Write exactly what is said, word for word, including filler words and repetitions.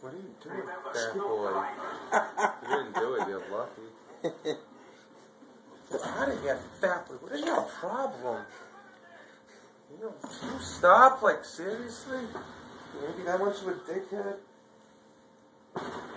What are you doing, fat boy? You didn't do it, you're lucky. Get out of here, fat boy. What is your problem? You know, you stop, like, seriously? Maybe that much of a dickhead?